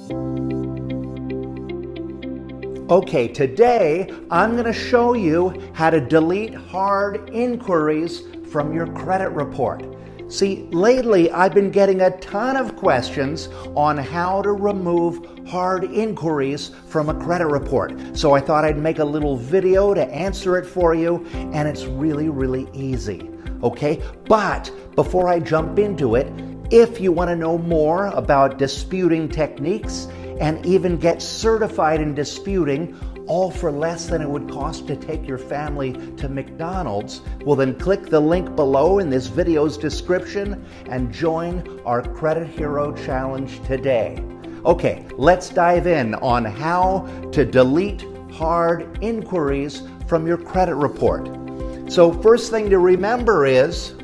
Okay, today I'm going to show you how to delete hard inquiries from your credit report. See, lately I've been getting a ton of questions on how to remove hard inquiries from a credit report. So I thought I'd make a little video to answer it for you, and it's really easy. Okay, but before I jump into it, if you want to know more about disputing techniques and even get certified in disputing, all for less than it would cost to take your family to McDonald's, well then click the link below in this video's description and join our Credit Hero Challenge today. Okay, let's dive in on how to delete hard inquiries from your credit report. So first thing to remember is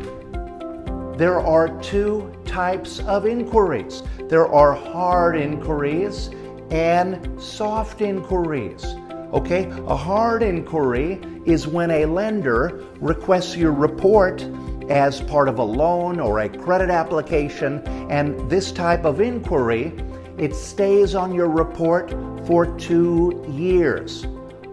there are two types of inquiries. There are hard inquiries and soft inquiries. Okay, a hard inquiry is when a lender requests your report as part of a loan or a credit application, and this type of inquiry, it stays on your report for 2 years,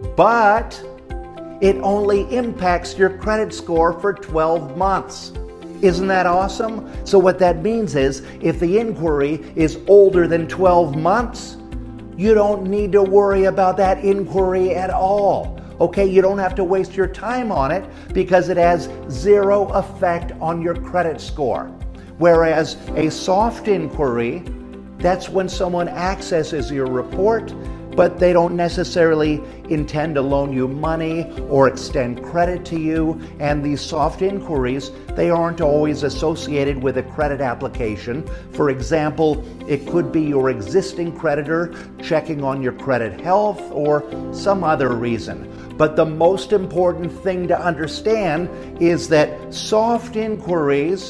but it only impacts your credit score for 12 months. Isn't that awesome? So what that means is if the inquiry is older than 12 months, you don't need to worry about that inquiry at all. Okay, you don't have to waste your time on it because it has zero effect on your credit score. Whereas a soft inquiry, that's when someone accesses your report, but they don't necessarily intend to loan you money or extend credit to you. And these soft inquiries, they aren't always associated with a credit application. For example, it could be your existing creditor checking on your credit health or some other reason. But the most important thing to understand is that soft inquiries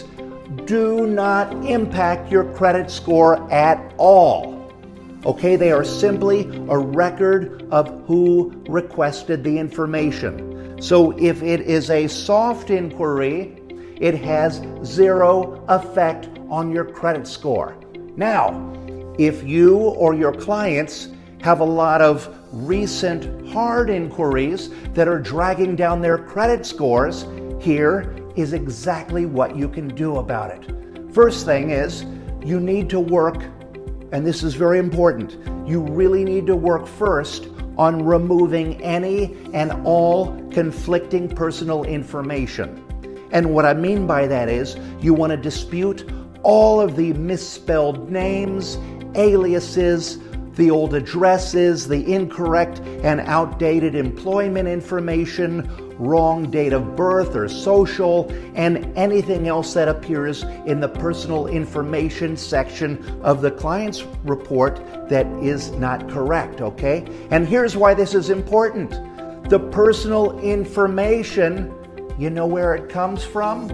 do not impact your credit score at all. Okay, they are simply a record of who requested the information. So if it is a soft inquiry, it has zero effect on your credit score. Now, if you or your clients have a lot of recent hard inquiries that are dragging down their credit scores, here is exactly what you can do about it. First thing is, you need to work, and this is very important, you really need to work first on removing any and all conflicting personal information. And what I mean by that is you want to dispute all of the misspelled names, aliases, the old addresses, the incorrect and outdated employment information, wrong date of birth or social, and anything else that appears in the personal information section of the client's report that is not correct, okay? And here's why this is important. The personal information, you know where it comes from?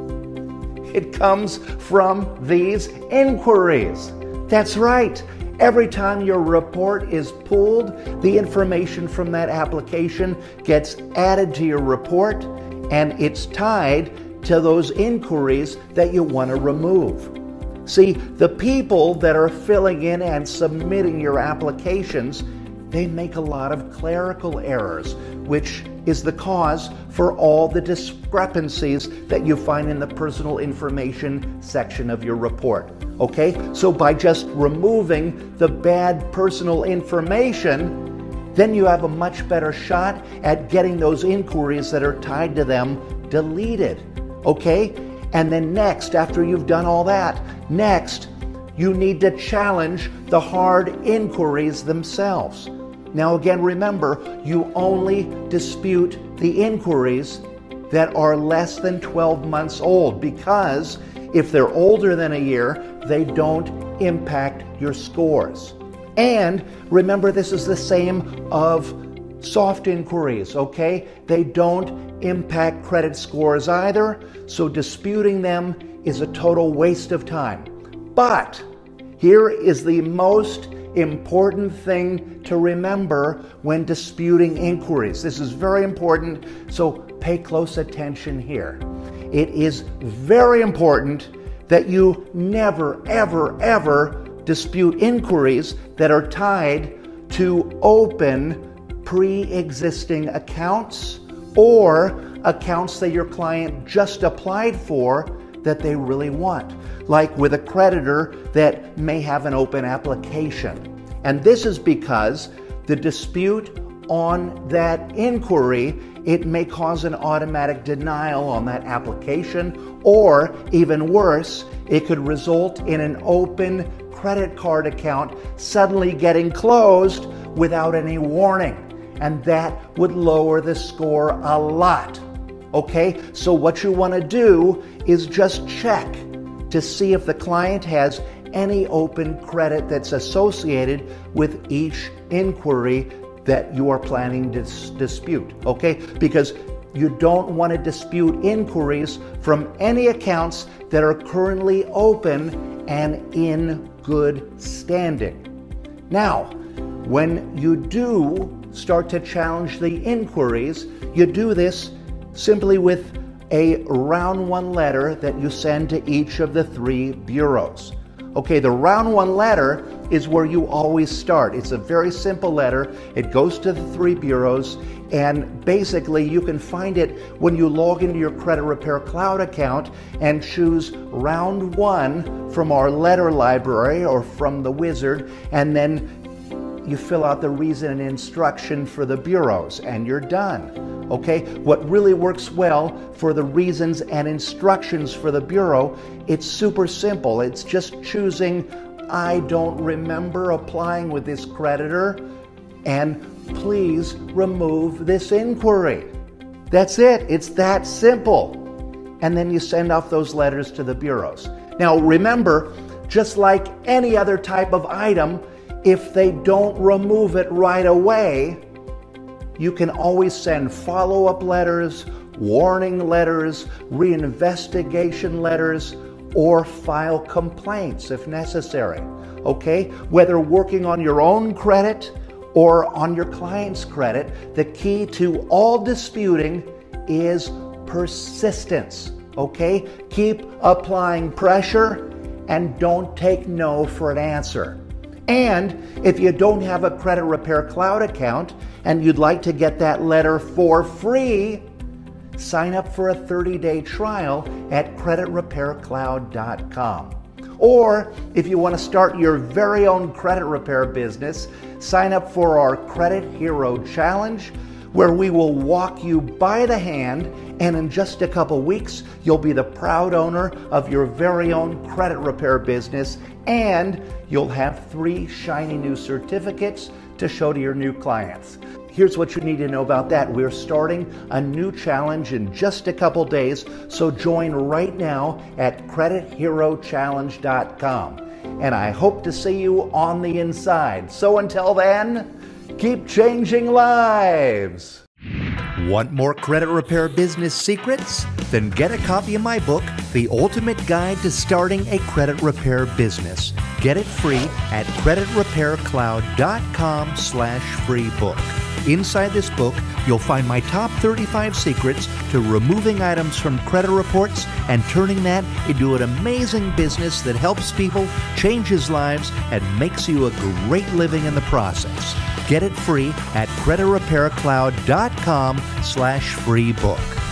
It comes from these inquiries. That's right. Every time your report is pulled, the information from that application gets added to your report, and it's tied to those inquiries that you want to remove. See, the people that are filling in and submitting your applications, they make a lot of clerical errors, which is the cause for all the discrepancies that you find in the personal information section of your report. Okay, so by just removing the bad personal information, then you have a much better shot at getting those inquiries that are tied to them deleted. Okay, and then next, after you've done all that, next, you need to challenge the hard inquiries themselves. Now again, remember, you only dispute the inquiries that are less than 12 months old, because if they're older than a year, they don't impact your scores. And remember, this is the same of soft inquiries, okay? They don't impact credit scores either, so disputing them is a total waste of time. But here is the most important thing to remember when disputing inquiries. This is very important, so pay close attention here. It is very important that you never, ever dispute inquiries that are tied to open pre-existing accounts or accounts that your client just applied for that they really want, like with a creditor that may have an open application. And this is because the dispute on that inquiry, it may cause an automatic denial on that application, or even worse, it could result in an open credit card account suddenly getting closed without any warning. And that would lower the score a lot. Okay, so what you want to do is just check to see if the client has any open credit that's associated with each inquiry that you are planning to dispute, okay? Because you don't want to dispute inquiries from any accounts that are currently open and in good standing. Now, when you do start to challenge the inquiries, you do this simply with a round one letter that you send to each of the 3 bureaus. Okay, the round one letter is where you always start. It's a very simple letter. It goes to the 3 bureaus, and basically you can find it when you log into your Credit Repair Cloud account and choose round 1 from our letter library or from the wizard, and then you fill out the reason and instruction for the bureaus, and you're done. Okay, what really works well for the reasons and instructions for the bureau, it's super simple. It's just choosing, I don't remember applying with this creditor, and please remove this inquiry. That's it. It's that simple. And then you send off those letters to the bureaus. Now remember, just like any other type of item, if they don't remove it right away, you can always send follow-up letters, warning letters, reinvestigation letters, or file complaints if necessary, okay? Whether working on your own credit or on your client's credit, the key to all disputing is persistence, okay? Keep applying pressure and don't take no for an answer. And if you don't have a Credit Repair Cloud account and you'd like to get that letter for free, sign up for a 30-day trial at creditrepaircloud.com. Or if you want to start your very own credit repair business, sign up for our Credit Hero Challenge, where we will walk you by the hand, and in just a couple weeks, you'll be the proud owner of your very own credit repair business, and you'll have 3 shiny new certificates to show to your new clients. Here's what you need to know about that. We're starting a new challenge in just a couple days, so join right now at creditherochallenge.com. And I hope to see you on the inside. So until then, keep changing lives. Want more credit repair business secrets? Then get a copy of my book, The Ultimate Guide to Starting a Credit Repair Business. Get it free at creditrepaircloud.com/free book. Inside this book, you'll find my top 35 secrets to removing items from credit reports and turning that into an amazing business that helps people, changes lives, and makes you a great living in the process. Get it free at creditrepaircloud.com/free book.